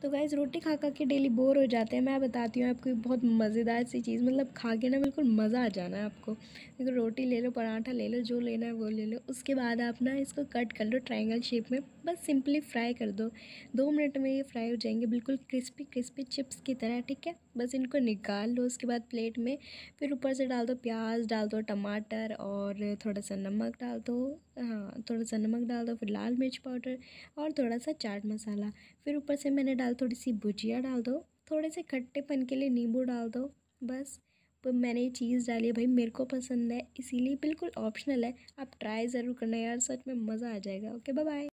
तो गाइस रोटी खा खा के डेली बोर हो जाते हैं। मैं बताती हूँ आपको बहुत मज़ेदार सी चीज़, मतलब खा के ना बिल्कुल मज़ा आ जाना है आपको। देखो रोटी ले लो, पराठा ले लो, जो लेना है वो ले लो। उसके बाद आप ना इसको कट कर लो ट्रायंगल शेप में, बस सिंपली फ्राई कर दो। 2 मिनट में ये फ्राई हो जाएंगे बिल्कुल क्रिस्पी क्रिस्पी चिप्स की तरह, ठीक है। बस इनको निकाल लो उसके बाद प्लेट में। फिर ऊपर से डाल दो प्याज, डाल दो टमाटर और थोड़ा सा नमक डाल दो। हाँ, थोड़ा सा नमक डाल दो, फिर लाल मिर्च पाउडर और थोड़ा सा चाट मसाला। फिर ऊपर से मैंने थोड़ी सी भुजिया डाल दो, थोड़े से खट्टेपन के लिए नींबू डाल दो। बस तो मैंने ये चीज़ डाली है भाई, मेरे को पसंद है इसीलिए, बिल्कुल ऑप्शनल है। आप ट्राई ज़रूर करना यार, सच में मज़ा आ जाएगा। Okay, bye bye.